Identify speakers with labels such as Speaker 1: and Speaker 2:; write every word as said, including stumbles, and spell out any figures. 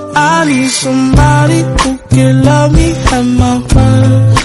Speaker 1: I need somebody who can love me at my worst.